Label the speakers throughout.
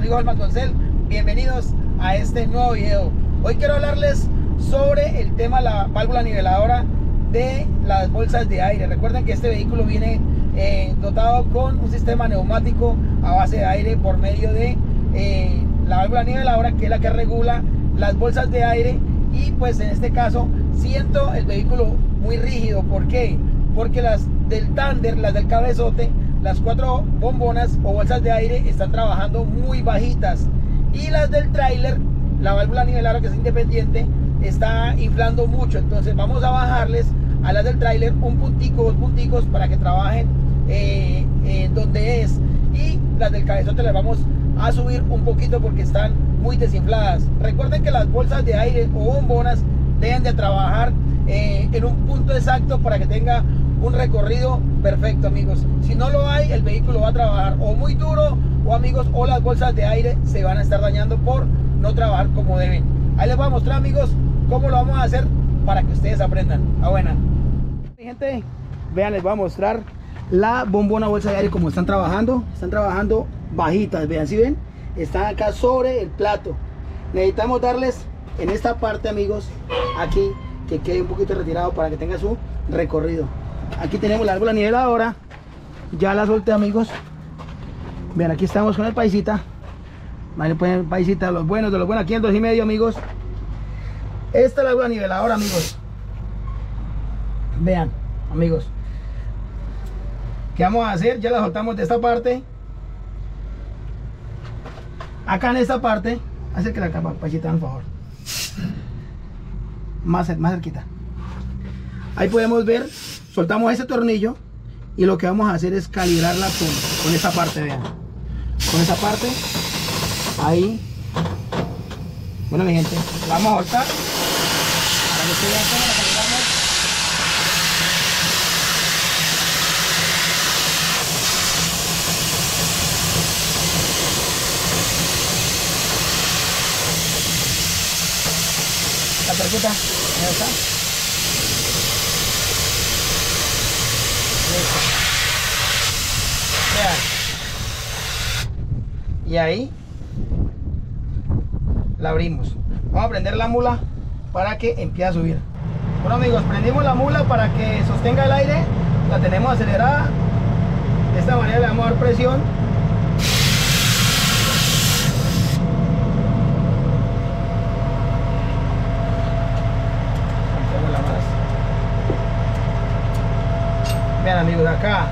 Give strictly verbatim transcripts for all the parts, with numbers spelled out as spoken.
Speaker 1: Rodrigo Almandoncel, bienvenidos a este nuevo video. Hoy quiero hablarles sobre el tema de la válvula niveladora de las bolsas de aire. Recuerden que este vehículo viene eh, dotado con un sistema neumático a base de aire por medio de eh, la válvula niveladora, que es la que regula las bolsas de aire. Y pues en este caso siento el vehículo muy rígido. ¿Por qué? Porque las del tánder, las del cabezote, las cuatro bombonas o bolsas de aire están trabajando muy bajitas, y las del tráiler, la válvula niveladora, que es independiente, está inflando mucho. Entonces vamos a bajarles a las del tráiler un puntico, dos punticos, para que trabajen eh, eh, donde es, y las del cabezote las vamos a subir un poquito porque están muy desinfladas. Recuerden que las bolsas de aire o bombonas deben de trabajar eh, en un punto exacto para que tenga un recorrido perfecto, amigos. Si no lo hay, el vehículo va a trabajar o muy duro, o amigos, o las bolsas de aire se van a estar dañando por no trabajar como deben. Ahí les voy a mostrar, amigos, cómo lo vamos a hacer para que ustedes aprendan. A buena. Gente, vean, les voy a mostrar la bombona bolsa de aire como están trabajando. Están trabajando bajitas, vean, si ven, están acá sobre el plato. Necesitamos darles en esta parte, amigos, aquí, que quede un poquito retirado para que tenga su recorrido. Aquí tenemos la válvula niveladora, ya la solté, amigos. Vean, aquí estamos con el paisita. Ahí le ponen paisita, los buenos de los buenos, aquí en dos y medio, amigos. Esta es la válvula niveladora, amigos. Vean, amigos, ¿qué vamos a hacer? Ya la soltamos de esta parte. Acá en esta parte, acérquela acá, paisita, por favor. Más, más cerquita. Ahí podemos ver, soltamos ese tornillo, y lo que vamos a hacer es calibrarla con, con esta parte, vean. Con esta parte, ahí. Bueno, mi gente, la vamos a soltar para que ustedes vean cómo la calibramos. La percuta, ahí está. Vean. Y ahí la abrimos. Vamos a prender la mula para que empiece a subir. Bueno, amigos, prendimos la mula para que sostenga el aire. La tenemos acelerada. De esta manera le vamos a dar presión. Vean, amigos, acá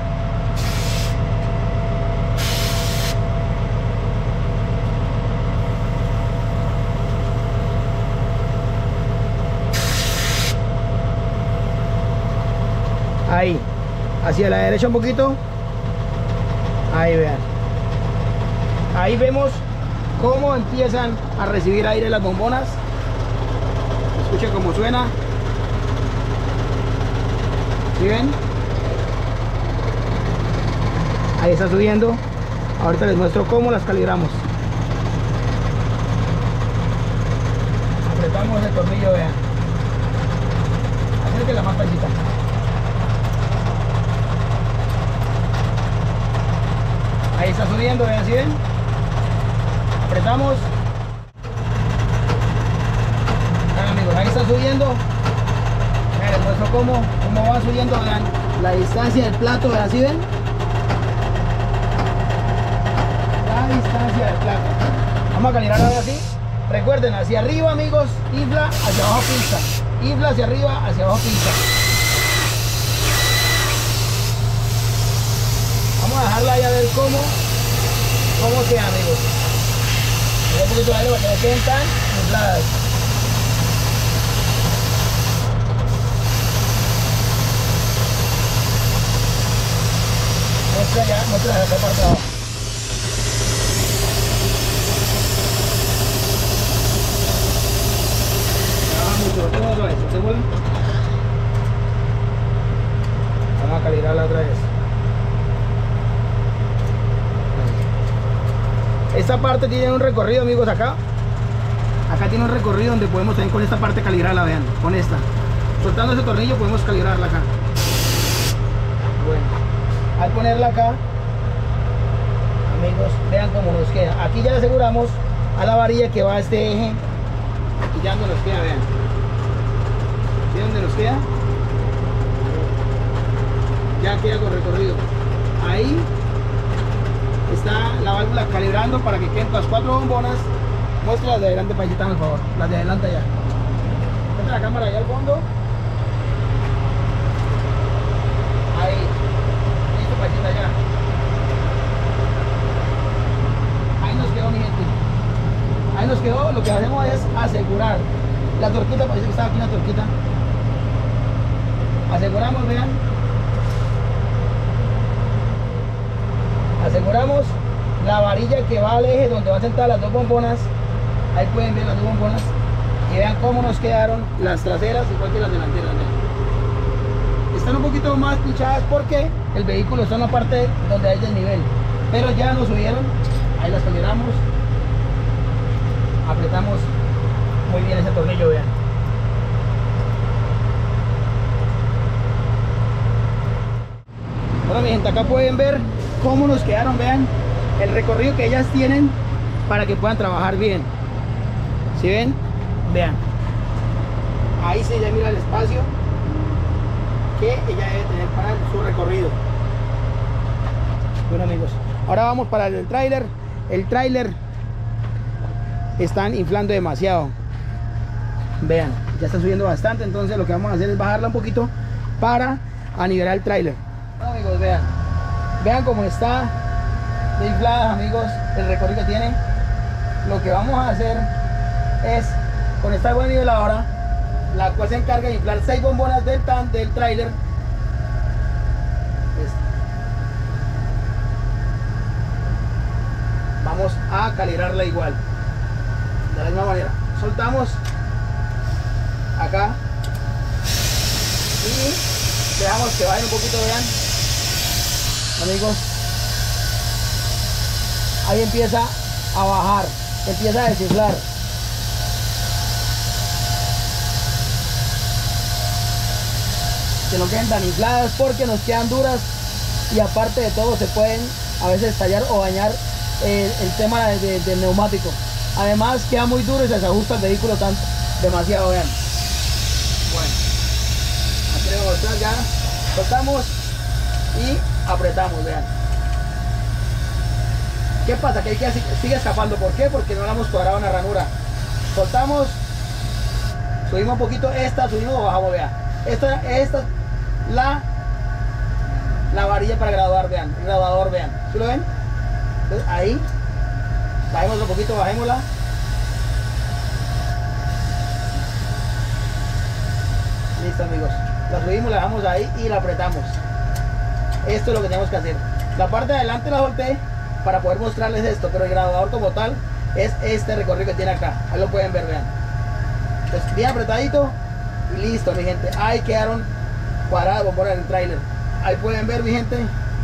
Speaker 1: ahí, hacia la derecha un poquito. Ahí, vean, ahí vemos cómo empiezan a recibir aire las bombonas. Escuchen cómo suena. ¿Sí ven? Ahí está subiendo. Ahorita les muestro cómo las calibramos. Apretamos el tornillo, vean. Acérquenla la más paisita. Ahí está subiendo, vean, ¿sí ven? Apretamos. Vean, amigos, ahí está subiendo. Vean, les muestro cómo, cómo va subiendo, vean. La distancia del plato, vean, ¿sí ven? Distancia del plato. Vamos a calibrar ahora así. Recuerden, hacia arriba, amigos, infla, hacia abajo pinza. Infla hacia arriba, hacia abajo pinza. Vamos a dejarla ahí a ver cómo cómo queda, amigos. Un poquito de aire para que no queden tan infladas. Muestra ya, muestra de esta parte de abajo. Vamos a calibrarla otra vez. Esta parte tiene un recorrido, amigos, acá. Acá tiene un recorrido donde podemos también con esta parte calibrarla, vean, con esta. Soltando ese tornillo podemos calibrarla acá. Bueno, al ponerla acá, Amigos, vean cómo nos queda. Aquí ya le aseguramos a la varilla que va a este eje. Aquí ya donde nos queda, vean. ¿Sí dónde nos queda? Ya queda con recorrido. Ahí está la válvula calibrando para que queden las cuatro bombonas. Muestra las de adelante, paisita, por favor. Las de adelante allá. Mete la cámara allá al fondo. Ahí. Listo, paisita, allá. Ahí nos quedó, mi gente. Ahí nos quedó. Lo que hacemos es asegurar la torquita. Parece que estaba aquí la torquita. Aseguramos, vean. Aseguramos la varilla que va al eje donde van sentadas las dos bombonas. Ahí pueden ver las dos bombonas y vean cómo nos quedaron las traseras igual que las delanteras. Vean. Están un poquito más pinchadas porque el vehículo está en la parte donde hay desnivel, pero ya nos subieron. Ahí las calibramos, apretamos muy bien ese tornillo, vean. Bueno, mi gente, acá pueden ver cómo nos quedaron, vean el recorrido que ellas tienen para que puedan trabajar bien. ¿Sí ven? Vean. Ahí se ya mira el espacio que ella debe tener para su recorrido. Bueno, amigos, ahora vamos para el tráiler. El tráiler están inflando demasiado. Vean, ya está subiendo bastante, entonces lo que vamos a hacer es bajarla un poquito para anivelar el tráiler. Bueno, amigos, vean. Vean cómo está de inflada, amigos, el recorrido que tiene. Lo que vamos a hacer es, con esta buena niveladora, la cual se encarga de inflar seis bombonas del tan del tráiler. Vamos a calibrarla igual, de la misma manera. Soltamos acá y dejamos que bajen un poquito, vean. Amigos, ahí empieza a bajar, empieza a desinflar. Que no queden tan infladas porque nos quedan duras y aparte de todo se pueden a veces estallar o dañar el, el tema del de, de neumático. Además queda muy duro y se desajusta el vehículo tanto, demasiado, vean. Bueno, aquí le vamos a mostrar, ya soltamos y apretamos, vean. ¿Qué pasa? Que hay que sigue escapando. ¿Por qué? Porque no la hemos cuadrado una ranura. Soltamos, subimos un poquito, esta, subimos o bajamos, vean. Esta, esta, la, la varilla para graduar, vean, el graduador, vean. ¿Sí lo ven? Entonces ahí, bajémosla un poquito, bajémosla. Listo, amigos. La subimos, la dejamos ahí y la apretamos. Esto es lo que tenemos que hacer. La parte de adelante la solté para poder mostrarles esto, pero el graduador como tal es este recorrido que tiene acá. Ahí lo pueden ver, vean. Entonces bien apretadito y listo, mi gente. Ahí quedaron cuadradas bombonas en el tráiler. Ahí pueden ver, mi gente,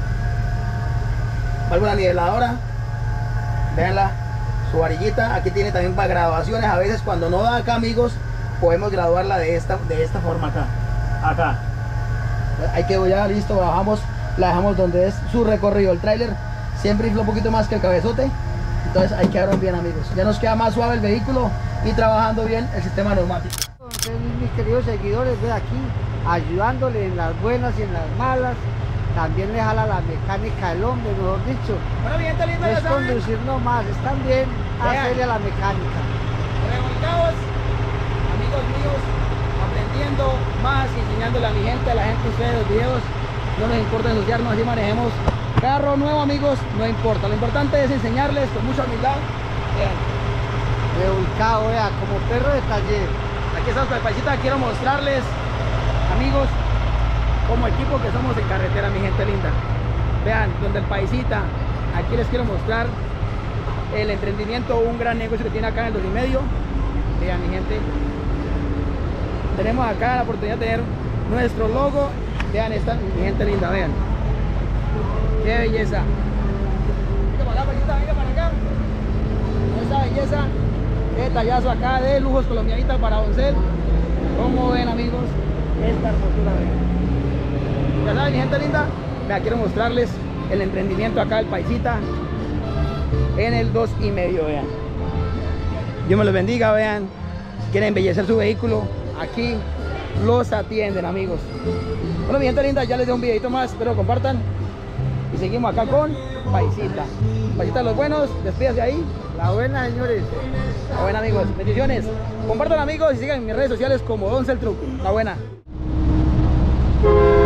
Speaker 1: válvula niveladora, veanla, su varillita. Aquí tiene también para graduaciones. A veces cuando no da acá, amigos, podemos graduarla de esta, de esta forma acá, acá. Ahí quedó ya listo, bajamos, la dejamos donde es su recorrido. El tráiler siempre infla un poquito más que el cabezote, entonces ahí quedaron bien, amigos. Ya nos queda más suave el vehículo y trabajando bien el sistema neumático.
Speaker 2: Entonces, mis queridos seguidores, ve aquí ayudándole en las buenas y en las malas. También le jala la mecánica del hombre, mejor dicho.
Speaker 1: Bueno, mi gente linda,
Speaker 2: No
Speaker 1: ya
Speaker 2: es
Speaker 1: saben,
Speaker 2: conducir nomás, es también hacerle a la mecánica.
Speaker 1: revolcados, amigos míos, aprendiendo más y enseñándole a mi gente, a la gente, ustedes los videos. No nos importa ensuciarnos, así manejemos carro nuevo, amigos, no importa. Lo importante es enseñarles con mucha humildad. Vean,
Speaker 2: Revolcado, vea, como perro de taller.
Speaker 1: aquí estamos con el paisita. Quiero mostrarles, amigos, como equipo que somos en carretera, mi gente linda. Vean, donde el paisita, aquí les quiero mostrar el emprendimiento, un gran negocio que tiene acá en el dos y medio. Vean, mi gente, tenemos acá la oportunidad de tener nuestro logo. Vean esta, mi gente linda, vean. Qué belleza. Venga para acá, paisita, venga para acá. Esta belleza, qué detallazo acá de lujos colombianitas para Doncel. Como ven, amigos, esta hermosura, vean. Ya saben, mi gente linda, vea, quiero mostrarles el emprendimiento acá del paisita. en el dos y medio, vean. Dios me los bendiga, vean. Si quieren embellecer su vehículo, aquí los atienden, amigos. Bueno, mi gente linda, ya les doy un videito más, espero compartan. Y seguimos acá con Paisita. Paisita de los buenos, despídase ahí.
Speaker 2: La buena, señores.
Speaker 1: La buena, amigos. Bendiciones. Compartan, amigos, y sigan en mis redes sociales como Don Cel Truco. La buena.